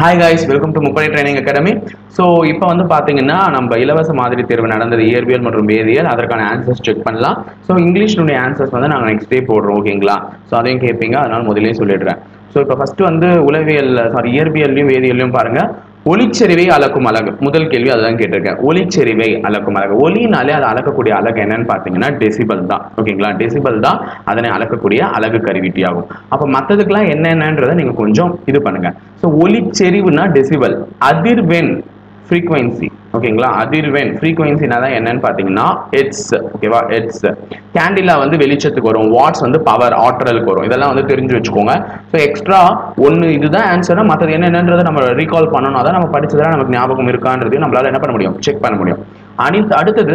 Hi guys, welcome to Mupari Training Academy. So, இப்போ வந்து பாத்தீங்கன்னா நம்ம இலவச மாதிரி தேர்வு நடந்தது இயற்பியல் மற்றும் வேதியியல் அதற்கான ஆன்சர்ஸ் செக் பண்ணலாம். ஸோ இங்கிலீஷ்னுடைய ஆன்சர்ஸ் வந்து நாங்கள் நெக்ஸ்ட் டே போடுறோம் ஓகேங்களா. ஸோ அதையும் கேட்பீங்க, அதனால முதலே சொல்லிடுறேன். ஸோ இப்போ ஃபர்ஸ்ட் வந்து இயற்பியல்லையும் வேதியியல்லையும் பாருங்க. ஒளிச்செறிவை அளக்கும் அலகு முதல் கேள்வி அதுதான் கேட்டிருக்கேன். ஒளிச்செறிவை அளக்கும் அலகு, ஒளினாலே அதை அளக்கக்கூடிய அலகு என்னன்னு பாத்தீங்கன்னா டெசிபல் தான் ஓகேங்களா. டெசிபல் தான் அதனை அளக்கக்கூடிய அலகு கருவிட்டி ஆகும். அப்ப மற்றதுக்கெல்லாம் என்னென்னன்றதை நீங்க கொஞ்சம் இது பண்ணுங்க. ஸோ ஒளிச்செறிவுனா டெசிபல், அதிர்வெண் ஃப்ரீக்வன்சி ஓகேங்களா. அதிர்வெண் ஃப்ரீக்வன்சினா தான் என்னன்னு பாத்தீங்கன்னா ஹெர்ட்ஸ் ஓகேவா. ஹெர்ட்ஸ் கேண்டிலா வந்து வெளிச்சத்துக்கு வரும், வாட்ஸ் வந்து பவர் ஆற்றலுக்கு வரும். இதெல்லாம் வந்து தெரிஞ்சு வச்சுக்கோங்க. ஸோ எக்ஸ்ட்ரா ஒன்று இதுதான் ஆன்சர், மற்றது என்னன்றதை நம்ம ரீகால் பண்ணணும். அதான் நம்ம படிச்சதெல்லாம் நமக்கு ஞாபகம் இருக்கான்றது நம்மளால என்ன பண்ண முடியும், செக் பண்ண முடியும். அடுத்தது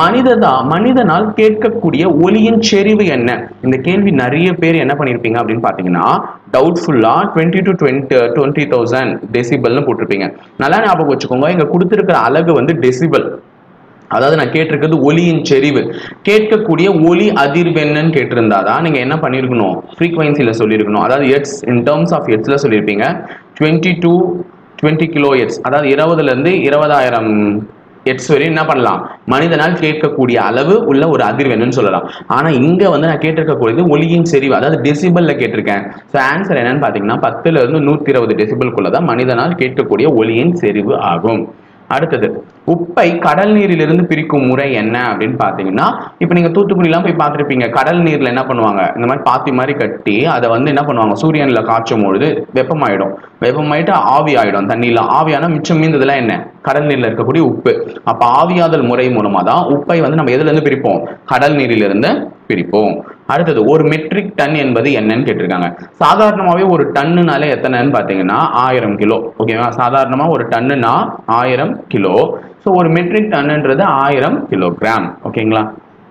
மனிதனால் கேட்கக்கூடிய ஒலியின் செறிவு என்ன. இந்த கேள்வி நிறைய பேர் என்ன பண்ணிருப்பீங்க அப்படின்னு பாத்தீங்கன்னா டவுட்ஃபுல்லா 20 to 20,000 டெசிபல்னு போட்டிருப்பீங்க. நல்லா ஞாபகம் வச்சுக்கோங்க, இங்க கொடுத்திருக்கிற அலகு வந்து டெசிபல். அதாவது நான் கேட்டிருக்கிறது ஒலியின் செறிவு. கேட்கக்கூடிய ஒலி அதிர்வெண்ணு கேட்டிருந்தாதான் நீங்க என்ன பண்ணிருக்கணும், ஃப்ரீக்வன்சில சொல்லியிருக்கணும். அதாவது ஹெர்ட்ஸ் இன் டர்ம்ஸ் ஆஃப் ஹெர்ட்ஸ்ல சொல்லியிருப்பீங்க. 20 to 20 கிலோ ஹெர்ட்ஸ், அதாவது 20ல இருந்து 20,000 ஹெர்ட்ஸ் வரை என்ன பண்ணலாம், மனிதனால் கேட்கக்கூடிய அளவு உள்ள ஒரு அதிர்வெண்ணுன்னு சொல்லலாம். ஆனா இங்க வந்து நான் கேட்டிருக்கக்கூடியது ஒலியின் செறிவு, அதாவது டெசிபல்ல கேட்டிருக்கேன். ஸோ ஆன்சர் என்னன்னு பாத்தீங்கன்னா 10ல இருந்து 120 டெசிபல்குள்ளதான் மனிதனால் கேட்கக்கூடிய ஒலியின் செறிவு ஆகும். அடுத்தது உப்பை கடல் நீரிலிருந்து பிரிக்கும் முறை என்ன அப்படின்னு பாத்தீங்கன்னா, இப்ப நீங்க தூத்துக்குடிலாம் போய் பார்த்திருப்பீங்க. கடல் நீர்ல என்ன பண்ணுவாங்க, இந்த மாதிரி பாத்தி மாதிரி கட்டி அதை வந்து என்ன பண்ணுவாங்க, சூரியன்ல காய்ச்சும் பொழுது வெப்பமாயிடும். வெப்பமாயிட்டு ஆவி ஆயிடும். தண்ணியில ஆவியான மிச்சம் மீந்ததுலாம் என்ன, கடல் நீர்ல இருக்கக்கூடிய உப்பு. அப்ப ஆவியாதல் முறை மூலமா தான் உப்பை வந்து நம்ம எதுல இருந்து பிரிப்போம், கடல் நீரிலிருந்து பிரிப்போம். அடுத்தது ஒரு மெட்ரிக் டன் என்பது என்னன்னு கேட்டிருக்காங்க. சாதாரணமாவே ஒரு டன்னுனாலே எத்தனைன்னு பாத்தீங்கன்னா 1000 கிலோ ஓகேவா. சாதாரணமா ஒரு டன்னுனா 1000 கிலோ. ஸோ ஒரு மெட்ரிக் டன்ன்றது 1000 கிலோகிராம் ஓகேங்களா.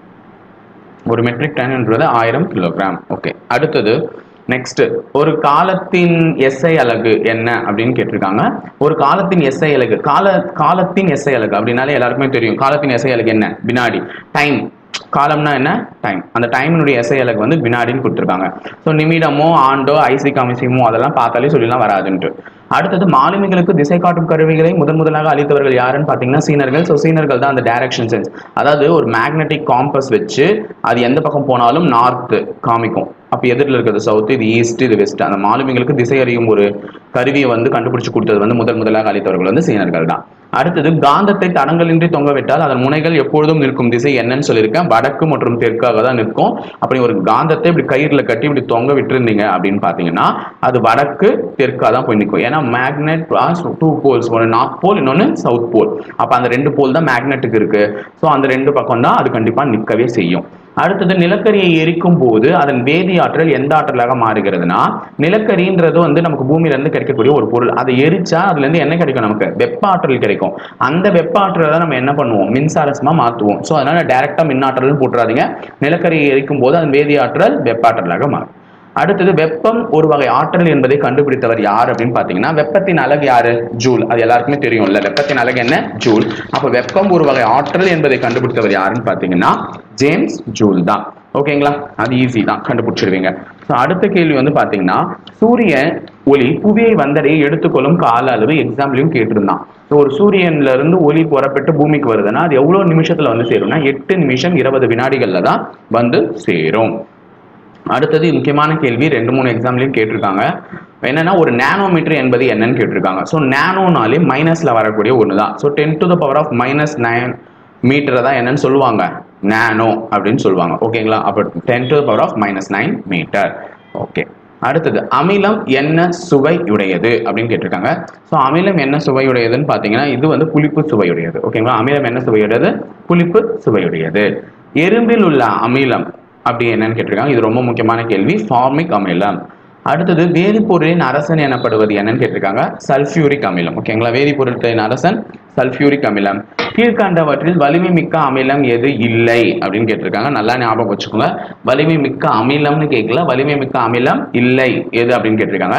ஒரு மெட்ரிக் டன்ன்றது 1000 கிலோகிராம். ஓகே, அடுத்தது நெக்ஸ்ட் ஒரு காலத்தின் எஸ்ஐ அலகு என்ன அப்படின்னு கேட்டிருக்காங்க. ஒரு காலத்தின் எஸ்ஐ அலகு, காலத்தின் எஸ்ஐ அலகு அப்படின்னாலே எல்லாருக்குமே தெரியும். காலத்தின் எஸ்ஐ அலகு என்ன, வினாடி. டைம், காலம்னா என்ன, டைம். அந்த டைமினுடைய எஸ்ஐ அலகு வந்து வினாடின்னு கொடுத்துருக்காங்க. ஸோ நிமிடமோ ஆண்டோ ஐசி கமிசிமோ அதெல்லாம் பார்த்தாலே சொல்லலாம் வராதுன்ட்டு. அடுத்தது மாலுமிகளுக்கு திசை காட்டும் கருவிகளை முதலாக அளித்தவர்கள் யாருன்னு பாத்தீங்கன்னா சீனர்கள். ஸோ சீனர்கள் தான் அந்த டைரக்ஷன் சென்ஸ், அதாவது ஒரு மேக்னெட்டிக் காம்பஸ் வச்சு அது எந்த பக்கம் போனாலும் நார்த் காமிக்கும். அப்ப எதிரில் இருக்கிறது சவுத், இது ஈஸ்ட், இது வெஸ்ட். அந்த மாலுமிகளுக்கு திசை அறியும் ஒரு கருவியை வந்து கண்டுபிடிச்சு கொடுத்தது வந்து முதலாக அளித்தவர்கள் வந்து சீனர்கள் தான். அடுத்தது காந்தத்தை தடங்களின்றி தொங்க விட்டால் அதன் முனைகள் எப்பொழுதும் நிற்கும் திசை என்னன்னு சொல்லியிருக்கேன், வடக்கு மற்றும் தெற்காக தான் நிற்கும். அப்படி ஒரு காந்தத்தை இப்படி கயிறுல கட்டி இப்படி தொங்க விட்டுருந்தீங்க அப்படின்னு பாத்தீங்கன்னா அது வடக்கு தெற்கா தான் போய் நிற்கும். ஏன்னா மேக்னெட் டூ போல்ஸ், ஒன்று நார்த் போல் இன்னொன்னு சவுத் போல். அப்ப அந்த ரெண்டு போல் தான் மேக்னெட்டுக்கு இருக்கு. ஸோ அந்த ரெண்டு பக்கம் தான் அது கண்டிப்பா நிற்கவே செய்யும். அடுத்தது நிலக்கரியை எரிக்கும் போது அதன் வேதி ஆற்றல் எந்த ஆற்றலாக மாறுகிறதுனா, நிலக்கரின்றது வந்து நமக்கு பூமியில இருந்து கிடைக்கக்கூடிய ஒரு பொருள். அதை எரிச்சா அதுல இருந்து என்ன கிடைக்கும், நமக்கு வெப்ப ஆற்றல் கிடைக்கும். அந்த வெப்ப ஆற்றலை தான் நம்ம என்ன பண்ணுவோம், மின்சாரமா மாற்றுவோம். ஸோ அதனால டைரக்டா மின் ஆற்றல்னு போட்டுறாதீங்க. நிலக்கரியை எரிக்கும் போது அதன் வேதி ஆற்றல் வெப்ப ஆற்றலாக மாறும். அடுத்தது வெப்பம் ஒரு வகை ஆற்றல் என்பதை கண்டுபிடித்தவர் யார் அப்படின்னு பாத்தீங்கன்னா, வெப்பத்தின் அலகு யாரு, ஜூல். அது எல்லாருக்குமே தெரியும்ல, வெப்பத்தின் அலகு என்ன, ஜூல். அப்ப வெப்பம் ஒரு வகை ஆற்றல் என்பதை கண்டுபிடித்தவர் யாருன்னு பாத்தீங்கன்னா ஜேம்ஸ் ஜூல் தான் ஓகேங்களா. அது ஈஸி தான், கண்டுபிடிச்சிருவீங்க. அடுத்த கேள்வி வந்து பாத்தீங்கன்னா சூரிய ஒளி புவியை வந்தடைய எடுத்துக்கொள்ளும் கால அளவு எக்ஸாம்பிளையும் கேட்டிருந்தான். ஒரு சூரியன்ல இருந்து ஒளி புறப்பட்டு பூமிக்கு வருதுன்னா அது எவ்வளவு நிமிஷத்துல வந்து சேரும்னா 8 நிமிஷம் 20 வினாடிகள்ல தான் வந்து சேரும். அடுத்தது முக்கியமான கேள்வி, 2-3 எக்ஸாம்லயும் கேட்டிருக்காங்க. என்னன்னா ஒரு நானோமீட்டர் என்பது என்னன்னு கேட்டிருக்காங்க. ஸோ நானோனாலே மைனஸ்ல வரக்கூடிய ஒண்ணுதான். So 10 to the power of -9 மீட்டரை தான் என்னன்னு சொல்லுவாங்க, நானோ அப்படின்னு சொல்லுவாங்க ஓகேங்களா. அப்போ 10 to the power of -9 metre. Okay, அடுத்தது அமிலம் என்ன சுவையுடையது அப்படின்னு கேட்டிருக்காங்க. ஸோ அமிலம் என்ன சுவையுடையதுன்னு பாத்தீங்கன்னா இது வந்து புளிப்பு சுவையுடையது ஓகேங்களா. அமிலம் என்ன சுவையுடையது, புளிப்பு சுவையுடையது. எறும்பில் உள்ள அமிலம் அப்படி என்னன்னு கேட்டிருக்காங்க. இது ரொம்ப முக்கியமான கேள்வி, ஃபார்மிக் அமிலம். அடுத்தது வேதிப்பொருளின் அரசன் எனப்படுவது என்னன்னு கேட்டிருக்காங்க, சல்பியூரிக் அமிலம் ஓகேங்களா. வேதிப்பொருட்களின் அரசன் சல்பியூரிக் அமிலம். கீழ்கண்டவற்றில் வலிமை மிக்க அமிலம் எது இல்லை அப்படின்னு கேட்டிருக்காங்க. நல்லா ஞாபகம் வச்சுக்கோங்க, வலிமை மிக்க அமிலம்னு கேட்கல, வலிமை மிக்க அமிலம் இல்லை எது அப்படின்னு கேட்டிருக்காங்க.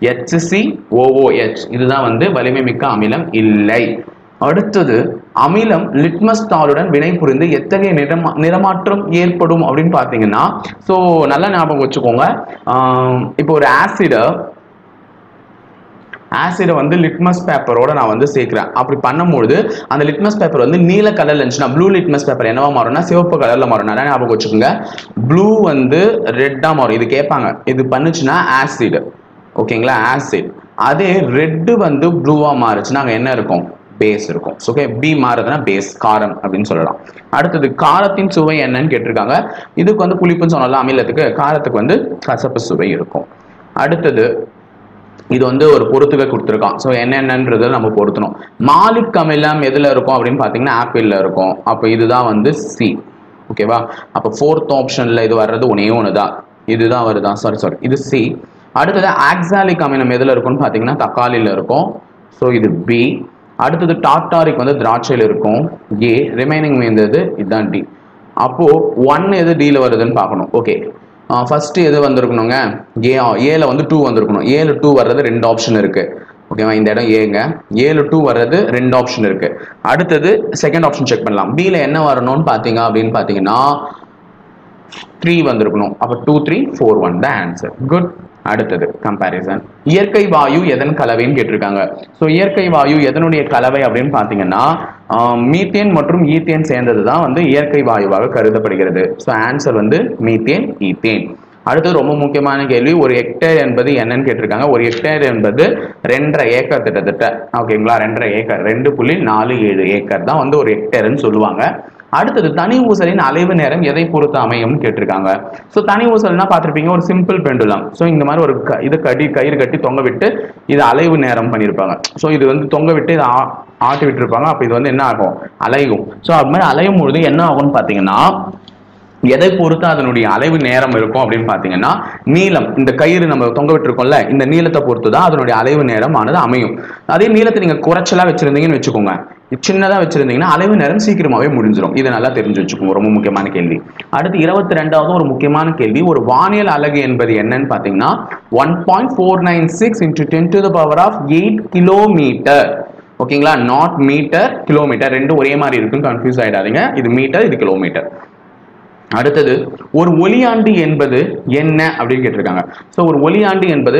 HCOOH இதுதான் வந்து வலிமை மிக்க அமிலம் இல்லை. அடுத்தது அமிலம் லிட்மஸ் தாளுடன் வினை புரிந்து எத்தகைய நிறமாற்றம் ஏற்படும் அப்படின்னு பாத்தீங்கன்னா, சோ நல்லா ஞாபகம் வச்சுக்கோங்க. இப்போ ஒரு ஆசிட ஆசிடை வந்து லிட்மஸ் பேப்பரோட நான் வந்து சேர்க்கிறேன். அப்படி பண்ணும்போது அந்த லிட்மஸ் பேப்பர் வந்து நீல கலர்ல இருந்துச்சுன்னா ப்ளூ லிட்மஸ் பேப்பர் என்னவா மாறும்னா சிவப்பு கலர்ல மாறும். நல்லா ஞாபகம் வச்சுக்கோங்க, ப்ளூ வந்து ரெட்டா மாறும். இது கேட்பாங்க, இது பண்ணுச்சுன்னா ஆசிட். ஓகேங்களா, ஆசிட். அதே ரெட் வந்து ப்ளூவா மாறுச்சுன்னா அங்க என்ன இருக்கும்? பேஸ் இருக்கும். ஓகே, பி மாறுதுன்னா பேஸ், காரம் அப்படின்னு சொல்லலாம். அடுத்தது காரத்தின் சுவை என்னன்னு கேட்டிருக்காங்க. இதுக்கு வந்து புளிப்புன்னு சொன்னலாம் அமிலத்துக்கு, காரத்துக்கு வந்து கசப்பு சுவை இருக்கும். அடுத்தது இது வந்து ஒரு பொறுத்துக்க கொடுத்துருக்கான். ஸோ என்னென்னன்றதை நம்ம பொருத்தணும். மாலிக் அமிலம் எதுல இருக்கும் அப்படின்னு பார்த்தீங்கன்னா ஆப்பிள்ல இருக்கும். அப்போ இதுதான் வந்து சி. ஓகேவா, அப்போ ஃபோர்த் ஆப்ஷன்ல இது வர்றது ஒன்று தான், இதுதான் வருதா? சாரி இது சி. அடுத்தது ஆக்சாலிக் அமிலம் எதுல இருக்கும்னு பார்த்தீங்கன்னா தக்காளியில் இருக்கும். ஸோ இது பி. அடுத்தது டார்டாரிக் வந்து திராட்சையில் இருக்கும், ஏ. ரிமைனிங் இருந்தது இதுதான் டி. அப்போ 1 எது டில வருதுன்னு பார்க்கணும். ஓகே, ஃபர்ஸ்ட் எது வந்திருக்கணுங்க? ஏல வந்து 2 வந்திருக்கணும். ஏல 2 வர்றது 2 ஆப்ஷன் இருக்கு. ஓகேவா, இந்த இடம் ஏங்க. ஏல 2 வர்றது 2 ஆப்ஷன் இருக்கு. அடுத்தது செகண்ட் ஆப்ஷன் செக் பண்ணலாம். பில என்ன வரணும்னு பார்த்தீங்க அப்படின்னு பார்த்தீங்கன்னா 3 வந்திருக்கணும். அப்போ 2 3 4 1 தான் ஆன்சர். குட். அடுத்தது கம்பேரிசன். இயற்கை வாயு எதன் கலவைன்னு கேட்டிருக்காங்க. ஸோ இயற்கை வாயு எதனுடைய கலவை அப்படின்னு பார்த்தீங்கன்னா மீத்தேன் மற்றும் ஈத்தேன் சேர்ந்தது தான் வந்து இயற்கை வாயுவாக கருதப்படுகிறது. ஸோ ஆன்சர் வந்து மீத்தேன், ஈத்தேன். அடுத்தது ரொம்ப முக்கியமான கேள்வி, ஒரு ஹெக்டேர் என்பது என்னன்னு கேட்டிருக்காங்க. ஒரு ஹெக்டேர் என்பது 2.5 ஏக்கர் கிட்டத்தட்ட. ஓகேங்களா, 2.5 ஏக்கர், 2.47 ஏக்கர் தான் வந்து ஒரு ஹெக்டேர்னு சொல்லுவாங்க. அடுத்தது தனி ஊசலின் அலைவு நேரம் எதை பொறுத்து அமையும் கேட்டிருக்காங்க. ஸோ தனி ஊசல்னா பார்த்துருப்பீங்க, ஒரு சிம்பிள் பெண்டுலம். ஸோ இந்த மாதிரி ஒரு இது கயிறு கட்டி தொங்க விட்டு இது அலைவு நேரம் பண்ணியிருப்பாங்க. ஸோ இது வந்து தொங்க விட்டு இதை ஆட்டி விட்டுருப்பாங்க. அப்போ இது வந்து என்ன ஆகும்? அலையும். ஸோ அது மாதிரி அலையும் பொழுது என்ன ஆகும்னு பார்த்தீங்கன்னா எதை பொறுத்து அதனுடைய அலைவு நேரம் இருக்கும் அப்படின்னு பார்த்தீங்கன்னா நீளம். இந்த கயிறு நம்ம தொங்க விட்டுருக்கோம்ல, இந்த நீளத்தை பொறுத்து தான் அதனுடைய அலைவு நேரம் ஆனது அமையும். அதே நீளத்தை நீங்க குறைச்சலா வச்சிருந்தீங்கன்னு வச்சுக்கோங்க, சின்னதா வச்சிருந்தீங்கன்னா அலைவு நேரம் சீக்கிரமாவே முடிஞ்சிடும். இதை நல்லா தெரிஞ்சு வச்சுக்கோங்க, ரொம்ப முக்கியமான கேள்வி. அடுத்து 22வது ஒரு முக்கியமான கேள்வி, ஒரு வானியல் அலகு என்பது என்னன்னு பார்த்தீங்கன்னா 1.496 × 10⁸ கிலோமீட்டர். ஓகேங்களா, நாட் மீட்டர், கிலோமீட்டர், ரெண்டும் ஒரே மாதிரி இருக்கும், கன்ஃபியூஸ் ஆயிடாதீங்க. இது மீட்டர், இது கிலோமீட்டர். அடுத்தது ஒரு ஒளியாண்டு என்பது என்ன அப்படின்னு கேட்டிருக்காங்க. ஸோ ஒரு ஒளியாண்டு என்பது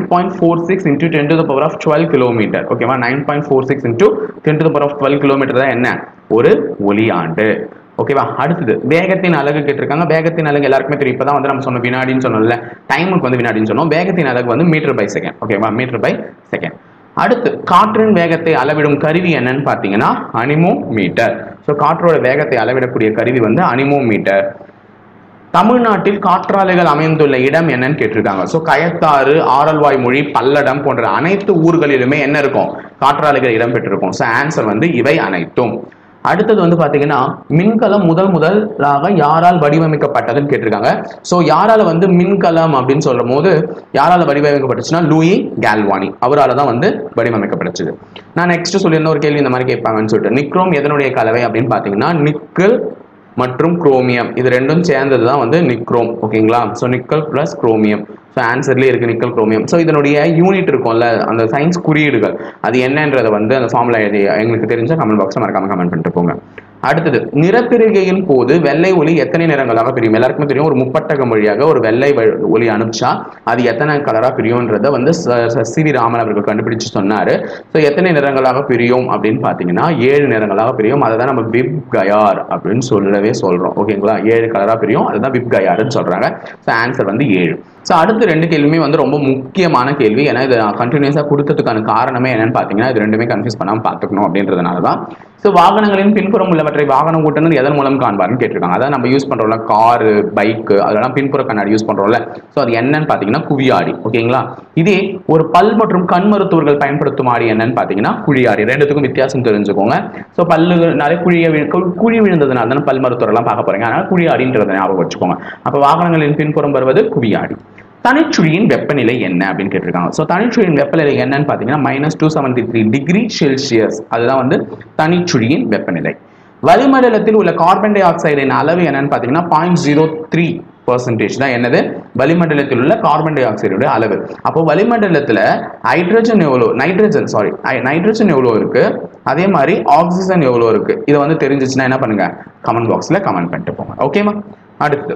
9.46 × 10⁻12 கிலோமீட்டர். ஓகேவா, 9.46 × 10⁻12 கிலோமீட்டர் தான் என்ன ஒரு ஒளியாண்டு. ஓகேவா. அடுத்தது வேகத்தின் அலகு கேட்டிருக்காங்க. வேகத்தின் அலகு எல்லாருக்குமே தெரியும். இப்பதான் வந்து நம்ம சொன்ன வினாடின்னு சொன்னோம்ல, டைமுக்கு வந்து வினாடின்னு சொன்னோம். வேகத்தின் அலகு வந்து மீட்டர்/செகண்ட். ஓகேவா, மீட்டர்/செகண்ட். அடுத்து காற்றின் வேகத்தை அளவிடும் கருவி என்னன்னு பார்த்தீங்கன்னா அனிமோமீட்டர். ஸோ காற்றோட வேகத்தை அளவிடக்கூடிய கருவி வந்து அனிமோமீட்டர். தமிழ்நாட்டில் காற்றாலைகள் அமைந்துள்ள இடம் என்னன்னு கேட்டிருக்காங்க. ஸோ கயத்தாறு, ஆரல்வாய்மொழி, பல்லடம் போன்ற அனைத்து ஊர்களிலுமே என்ன இருக்கும்? காற்றாலைகள் இடம்பெற்றிருக்கும். ஸோ ஆன்சர் வந்து இவை அனைத்தும். அடுத்தது வந்து பாத்தீங்கன்னா மின்கலம் முதலாக யாரால் வடிவமைக்கப்பட்டதுன்னு கேட்டிருக்காங்க. ஸோ யாரால வந்து மின்கலம் அப்படின்னு சொல்லும் போது யாரால வடிவமைக்கப்பட்டுச்சுன்னா லூயி கேல்வானி, அவரால் தான் வந்து வடிவமைக்கப்பட்டுச்சு. நான் நெக்ஸ்ட் சொல்லியிருந்த ஒரு கேள்வி இந்த மாதிரி கேட்பாங்கன்னு சொல்லிட்டு, நிக்ரோம் எதனுடைய கலவை அப்படின்னு பாத்தீங்கன்னா நிக்கல் மற்றும் குரோமியம், இது ரெண்டும் சேர்ந்தது தான் வந்து நிக்ரோம். ஓகேங்களா, so nickel plus chromium. So ஆன்சர்லேயே இருக்கு நிக்கல் குரோமியம். ஸோ இதனுடைய யூனிட் இருக்கும்ல, அந்த சயின்ஸ் குறியீடுகள் அது என்னன்றதை வந்து அந்த ஃபார்முலா எழுதி எங்களுக்கு தெரிஞ்ச கமெண்ட் பாக்ஸில் மறக்காம கமெண்ட் பண்ணிட்டு போங்க. அடுத்தது நிறப்பிரிகையின் போது வெள்ளை ஒளி எத்தனை நிறங்களாக பிரியும்? எல்லாருக்குமே தெரியும், ஒரு முப்பட்டகம் வழியாக ஒரு வெள்ளை ஒளி அனுப்பிச்சா அது எத்தனை கலரா பிரியும்ன்றத வந்து சி.வி. ராமன் அவர்கள் கண்டுபிடிச்சு சொன்னாரு. ஸோ எத்தனை நிறங்களாக பிரியும் அப்படின்னு பாத்தீங்கன்னா 7 நிறங்களாக பிரியும். அதை தான் நம்ம விப் கயார் அப்படின்னு சொல்லவே சொல்றோம். ஓகேங்களா, 7 கலரா பிரியும், அதுதான் விப் கயார்ன்னு சொல்றாங்க. ஸோ ஆன்சர் வந்து 7. ஸோ அடுத்த 2 கேள்வியுமே வந்து ரொம்ப முக்கியமான கேள்வி. ஏன்னா இதை நான் கண்டினியூஸாக கொடுத்ததுக்கான காரணமே என்னன்னு பார்த்தீங்கன்னா இது ரெண்டுமே கன்ஃபியூஸ் பண்ணாமல் பார்த்துக்கணும் அப்படின்றதுனால தான். ஸோ வாகனங்களின் பின்புறம் உள்ளவற்றை வாகன ஓட்டுநர் எதன் மூலம் காண்பார்னு கேட்டிருக்காங்க. அதான் நம்ம யூஸ் பண்றோம்ல, காரு, பைக்கு, அதெல்லாம் பின்புற கண்ணாடி யூஸ் பண்றோம்ல. ஸோ அது என்னன்னு பார்த்தீங்கன்னா குவியாடி. ஓகேங்களா, இதே ஒரு பல் மற்றும் கண் மருத்துவர்கள் பயன்படுத்தும் ஆடி என்னன்னு பார்த்தீங்கன்னா குழியாடி. ரெண்டுத்துக்கும் வித்தியாசம் தெரிஞ்சுக்கோங்க. ஸோ பல்லுனாலே குழி விழுந்ததுனால தானே பல் மருத்துவரெல்லாம் பார்க்க போறீங்க, அதனால குழியாடின்றதை ஞாபகம் வச்சுக்கோங்க. அப்போ வாகனங்களின் பின்புறம் வருவது குவியாடி. தனிச்சுழியின் வெப்பநிலை என்ன அப்படின்னு கேட்டிருக்காங்க. ஸோ தனிச்சுழியின் வெப்பநிலை என்னன்னு பார்த்தீங்கன்னா -273°C. அதுதான் வந்து தனிச்சுழியின் வெப்பநிலை. வளிமண்டலத்தில் உள்ள கார்பன் டை ஆக்சைடின் அளவு என்னன்னு பார்த்தீங்கன்னா 0.03% தான் என்னது வளிமண்டலத்தில் உள்ள கார்பன் டை ஆக்சைடோட அளவு. அப்போ வளிமண்டலத்தில் நைட்ரஜன் எவ்வளோ இருக்கு, அதே மாதிரி ஆக்சிஜன் எவ்வளோ இருக்கு, இதை வந்து தெரிஞ்சிச்சுன்னா என்ன பண்ணுங்க, கமெண்ட் பாக்ஸ்ல கமெண்ட் பண்ணிட்டு போங்க. ஓகேமா. அடுத்து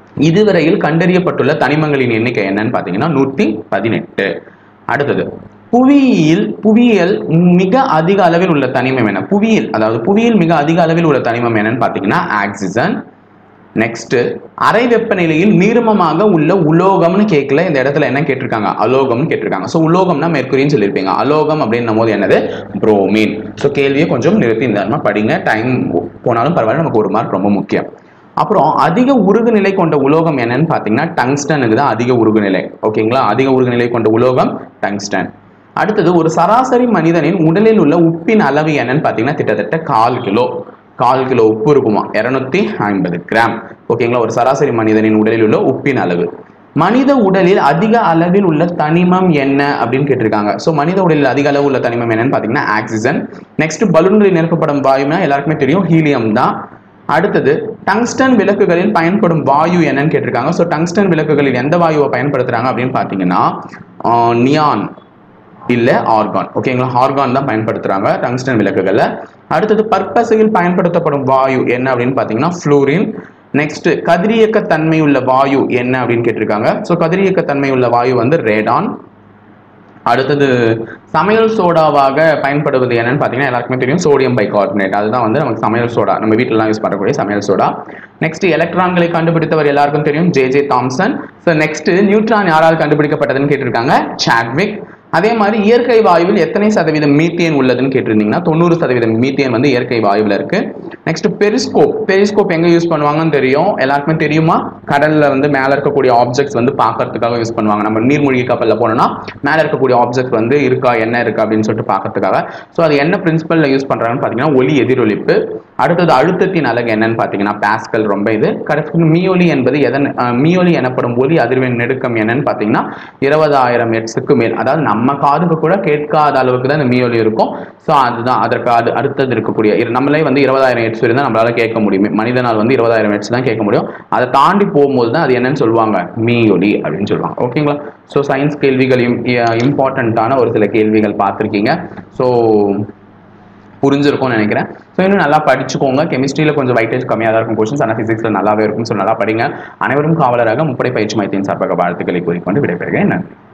இதுவரையில் கண்டறியப்பட்டுள்ள தனிமங்களின் எண்ணிக்கை என்னன்னு பார்த்தீங்கன்னா 118. அடுத்தது புவியியல் மிக அதிக அளவில் உள்ள தனிமம் என்ன? புவியியல் மிக அதிக அளவில் உள்ள தனிமம் என்னன்னு பாத்தீங்கன்னா ஆக்சிஜன். நெக்ஸ்ட், அறை வெப்பநிலையில் நீர்மமாக உள்ள உலோகம்னு கேட்கல, இந்த இடத்துல என்ன கேட்டிருக்காங்க? அலோகம்னு கேட்டிருக்காங்க. ஸோ உலோகம்னா மெர்க்குரின்னு சொல்லியிருப்பீங்க. அலோகம் அப்படின்னும் போது என்னது? புரோமின். ஸோ கேள்வியை கொஞ்சம் நிறுத்தி இந்த படிங்க, டைம் போனாலும் பரவாயில்ல, நமக்கு ஒரு மார்க் ரொம்ப முக்கியம். அப்புறம் அதிக உருகுநிலை கொண்ட உலோகம் என்னன்னு பார்த்தீங்கன்னா டங்ஸ்டனுக்கு தான் அதிக உருகுநிலை. ஓகேங்களா? அதிக உருகுநிலை கொண்ட உலோகம் டங்ஸ்டன். அடுத்தது, ஒரு சராசரி மனிதனின் உடலில் உள்ள உப்பின் அளவு என்னன்னு பார்த்தீங்கன்னா கிட்டத்தட்ட 1/4 கிலோ உப்பு இருக்குமா? 250 கிராம். ஓகேங்களா? ஒரு சராசரி மனிதனின் உடலில் உள்ள உப்பின் அளவு. மனித உடலில் அதிக அளவில் உள்ள தனிமம் என்ன அப்படின்னு கேட்டிருக்காங்க. ஸோ மனித உடலில் அதிக அளவு உள்ள தனிமம் என்னன்னு பார்த்தீங்கன்னா ஆக்சிஜன். நெக்ஸ்ட், பலூன்களில் நிரப்பப்படும் வாயுனா எல்லாருக்குமே தெரியும், ஹீலியம் தான். அடுத்தது, டங்ஸ்டன் விளக்குகளில் பயன்படும் வாயு என்னன்னு கேட்டிருக்காங்க. ஸோ டங்ஸ்டன் விளக்குகளில் எந்த வாயுவை பயன்படுத்துறாங்க அப்படின்னு பார்த்தீங்கன்னா நியான் இல்ல ஆர்கான். ஓகேங்களா? ஆர்கான் தான் பயன்படுத்துறாங்க டங்ஸ்டன் விளக்குகள்ல. அடுத்தது, பற்பசையில் பயன்படுத்தப்படும் வாயு என்ன அப்படின்னு பார்த்தீங்கன்னா ஃப்ளூரின். நெக்ஸ்ட், கதிரியக்க தன்மை உள்ள வாயு என்ன அப்படின்னு கேட்டிருக்காங்க. ஸோ கதிரியக்க தன்மை உள்ள வாயு வந்து ரேடான். அடுத்தது, சமையல் சோடாவாக பயன்படுவது என்னன்னு பார்த்தீங்கன்னா எல்லாருக்குமே தெரியும், சோடியம் பைகார்பனேட். அதுதான் வந்து நமக்கு சமையல் சோடா, நம்ம வீட்டிலலாம் யூஸ் பண்ணக்கூடிய சமையல் சோடா. நெக்ஸ்ட், எலக்ட்ரான்களை கண்டுபிடித்தவர் எல்லாருக்கும் தெரியும், J Thomson. So next, neutron யாரால் கண்டுபிடிக்கப்பட்டதுன்னு கேட்டிருக்காங்க, சாட்விக். அதே மாதிரி இயற்கை வாயுவில் எத்தனை சதவீதம் மீத்தேன் உள்ளதுன்னு கேட்டிருந்தீங்கன்னா 90% மீத்தேன் வந்து இயற்கை வாயுவில் இருக்கு. நெக்ஸ்ட், பெரிஸ்கோப் எங்க யூஸ் பண்ணுவாங்கன்னு தெரியும், எல்லாருக்குமே தெரியுமா? கடல்ல வந்து மேல இருக்கக்கூடிய ஆப்ஜெக்ட்ஸ் வந்து பார்க்கறதுக்காக யூஸ் பண்ணுவாங்க. நம்ம நீர்மூழ்கி கப்பல்ல போனோம்னா மேல இருக்கக்கூடிய ஆப்ஜெக்ட் வந்து இருக்கா, என்ன இருக்கு அப்படின்னு சொல்லிட்டு பார்க்கறதுக்காக. ஸோ அது என்ன பிரின்சிபல்ல யூஸ் பண்றாங்கன்னு பார்த்தீங்கன்னா ஒளி எதிரொலிப்பு. அடுத்தது, அழுத்தத்தின் அலகு என்னன்னு பார்த்தீங்கன்னா பாஸ்கல். ரொம்ப இது கரெக்ட். மியோலி எனப்படும் ஒலி அதிர்வெண் நெடுக்கம் என்னன்னு பார்த்தீங்கன்னா 20,000 ஹெர்ட்ஸுக்கு மேல். அதாவது நம்ம காதுக்கு கூட கேட்காத அளவுக்கு தான் இந்த மியோலி இருக்கும். ஸோ அதுதான் அதற்கு அடுத்தது இருக்கக்கூடிய நம்மளே வந்து 20,000 ஹெர்ட்ஸ் வரை தான் நம்மளால கேட்க முடியும். மனிதனால் வந்து 20,000 ஹெர்ட்ஸ் தான் கேட்க முடியும். அதை தாண்டி போகும்போது தான் அது என்னன்னு சொல்லுவாங்க, மியோலி அப்படின்னு சொல்லுவாங்க. ஓகேங்களா? ஸோ சயின்ஸ் கேள்விகளையும் இம்பார்ட்டண்ட்டான ஒரு சில கேள்விகள் பார்த்துருக்கீங்க. ஸோ புரிஞ்சிருக்கும்னு நினைக்கிறேன். ஸோ இன்னும் நல்லா படிச்சுக்கோங்க. கெமிஸ்ட்ரியில் கொஞ்சம் வைட்டேஜ் கம்மியாக தான் இருக்கும் கொஸ்டின்ஸ், ஆனால் ஃபிசிக்ஸில் நல்லாவே இருக்கும். ஸோ நல்லா படிங்க. அனைவரும் காவலராக முப்படை பயிற்சி மையத்தின் சார்பாக வாழ்த்துக்களை கூறிக்கொண்டு விடைபெறுகிறேன். நன்றி.